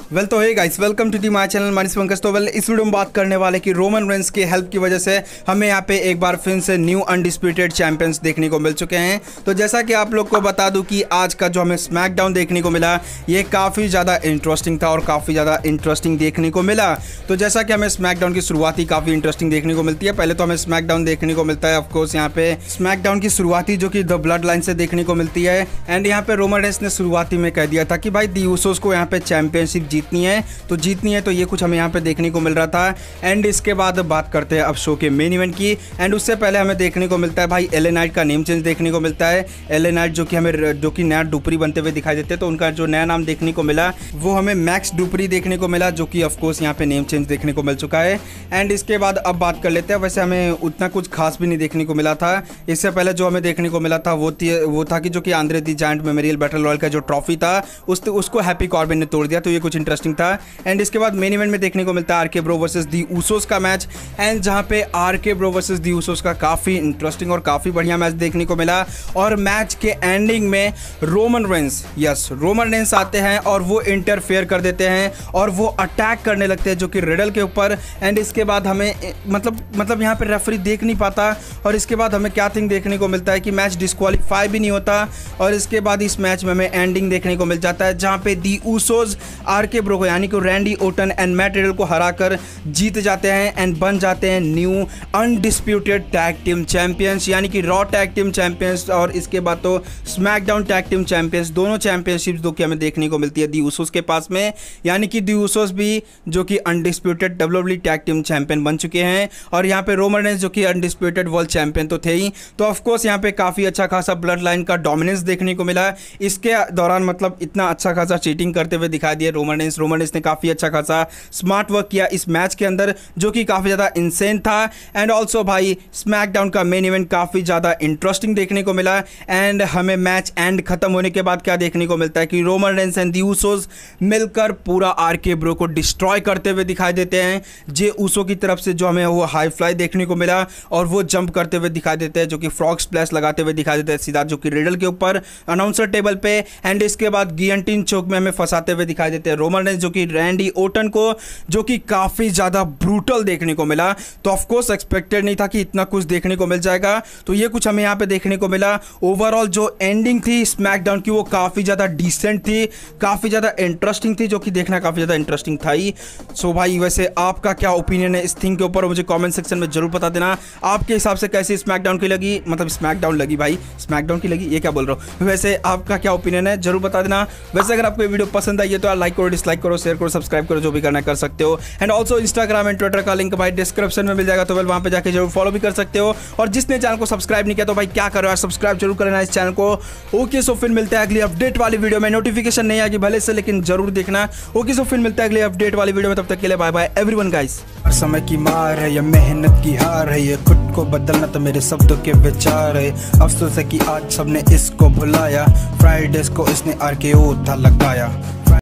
Well तो hey guys, welcome to the my channel Manish Pankaj. तो well इस वीडियो में बात करने वाले कि रोमन रेंस की हेल्प की वजह से हमें यहाँ पे एक बार फिर से न्यू अनडिस्प्यूटेड चैंपियंस देखने को मिल चुके हैं। तो जैसा कि आप लोग को बता दूं कि आज का जो हमें स्मैकडाउन देखने को मिला ये काफ़ी ज़्यादा इंटरेस्टिंग था और काफ़ी ज़्यादा इंटरेस्टिंग देखने को मिला। तो जैसा कि हमें स्मैकडाउन की शुरुआती काफ़ी इंटरेस्टिंग देखने को मिलती है। पहले तो हमें स्मैकडाउन देखने को मिलता है ऑफकोर्स यहाँ पे स्मैकडाउन की शुरुआती जो कि द ब्लड लाइन से देखने को मिलती है। एंड यहाँ पे रोमन रेंस ने शुरुआती में कह दिया था कि भाई दी ऊसोस को यहाँ पे चैंपियनशिप जीतनी है तो ये कुछ हमें यहाँ पे देखने को मिल रहा था। एंड इसके बाद बात करते हैं अब शो के मेन इवेंट की। एंड उससे पहले हमें देखने को मिलता है भाई एलए नाइट का नेम चेंज देखने को मिलता है। एलए नाइट जो कि नया डुपरी बनते हुए दिखाई देते हैं, तो उनका जो नया नाम देखने को मिला वो हमें मैक्स डुपरी देखने को मिला, जो कि ऑफकोर्स यहाँ पे नेम चेंज देखने को मिल चुका है। एंड इसके बाद अब बात कर लेते हैं, वैसे हमें उतना कुछ खास भी नहीं देखने को मिला था। इससे पहले जो हमें देखने को मिला था वो था कि जो कि Andre the Giant memorial battle royal का जो ट्रॉफी था उसको हैप्पी कॉर्बिन ने तोड़ दिया, तो ये कुछ इंटरेस्टिंग था। एंड इसके बाद मेन इवेंट में देखने को मिलता है RK bro versus the Usos का मैच। एंड जहां पे RK bro versus the Usos का काफ़ी इंटरेस्टिंग और काफ़ी बढ़िया मैच देखने को मिला। और मैच के एंडिंग में रोमन रेंस आते हैं और वो इंटरफेयर कर देते हैं और वो अटैक करने लगते हैं जो कि रिडल के ऊपर। एंड इसके बाद हमें मतलब यहाँ पे रेफरी देख नहीं पाता और इसके बाद हमें क्या थिंग देखने को मिलता है कि मैच डिस्क्वालीफाई भी नहीं होता। और इसके बाद इस मैच में हमें एंडिंग देखने को मिल जाता है जहाँ पे दी ऊसोस आरके ब्रो को यानी कि Randy Orton and Matt Riddle को हराकर जीत जाते हैं एंड बन जाते हैं new undisputed tag team champions, यानी कि रॉ टैग टीम चैंपियंस और इसके बाद तो स्मैकडाउन टैग टीम चैंपियंस। दोनों चैंपियनशिप जो कि हमें देखने को मिलती है दी ऊसोस के पास में, यानी कि दी ऊसोस भी जो कि undisputed WWE tag team champion बन चुके हैं। और यहाँ पे रोमन रेंस जो कि अनडिस्प्यूटेड वर्ल्ड चैंपियन तो थे ही, तो ऑफकोर्स यहाँ पे काफ़ी अच्छा खासा ब्लड लाइन का डोमिनेंस देखने को मिला। इसके दौरान मतलब इतना अच्छा खासा चीटिंग करते हुए दिखाई दिए रोमन रेंस ने काफ़ी अच्छा खासा स्मार्ट वर्क किया इस मैच के अंदर, जो कि काफ़ी ज़्यादा इंसेन था। एंड ऑल्सो भाई स्मैकडाउन का मेन इवेंट काफ़ी ज़्यादा इंटरेस्टिंग देखने को मिला। एंड हमें मैच एंड खत्म होने के बाद क्या देखने को मिलता है कि Roman Reigns and the Usos मिलकर पूरा आरके ब्रो को डिस्ट्रॉय करते हुए दिखाई देते हैं। जे ऊसो की तरफ से जो हमें वो हाई फ्लाई देखने को मिला और वो जंप करते हुए दिखाई देते हैं, जो कि फ्रॉग स्प्लैश लगाते हुए दिखाई देते हैं सीधा जो कि रिडल के ऊपर अनाउंसर टेबल पे। एंड इसके बाद गियंटिन चोक में हमें फंसाते हुए दिखाई देते हैं रोमन रेंस जो कि रैंडी ओटन को, जो कि काफ़ी ज़्यादा ब्रूटल देखने को मिला। तो ऑफकोर्स एक्सपेक्टेड नहीं था कि इतना कुछ देखने को मिल जाएगा, तो ये कुछ हमें यहाँ पे देखने को मिला। ओवरऑल जो एंडिंग थी स्मैकडाउन की वो काफ़ी ज़्यादा डिसेंट थी, काफ़ी ज़्यादा इंटरेस्टिंग थी, जो कि देखना काफ़ी ज़्यादा इंटरेस्टिंग था ही। सो भाई वैसे आपका क्या ओपिनियन है इस थिंग के ऊपर, मुझे कॉमेंट सेक्शन में जरूर बता देना। आपके हिसाब से कैसी स्मैकडाउन की लगी, मतलब स्मैकडाउन की लगी, ये क्या बोल रहा हूँ। वैसे आपका क्या ओपिनियन है जरूर बता देना। वैसे अगर आपको वीडियो पसंद आई है तो लाइक करो, डिसलाइक करो, शेयर करो, सब्सक्राइब करो, जो भी करना कर सकते हो। And also Instagram and Twitter का लिंक भाई डिस्क्रिप्शन में मिल जाएगा, तो वहां पे जाके जरूर फॉलो भी कर सकते हो। और जिसने चैनल को सब्सक्राइब नहीं किया तो भाई क्या करो यार, सब्सक्राइब जरूर करना इस चैनल को। ओके सो फिर मिलते हैं अगली अपडेट वाली वीडियो में। नोटिफिकेशन नहीं आएगी भले से, लेकिन जरूर देखना। ओके सो फिर मिलते हैं अगली अपडेट वाली वीडियो में, तब तक के लिए बाय बाय एवरीवन गाइस। समय की मार है, ये मेहनत की हार है, ये खुद को बदलना तो मेरे शब्दों के विचार है। अफसोस है कि आज सबने इसको भुलाया, फ्राइडेज को इसने आरकेओ था लगाया।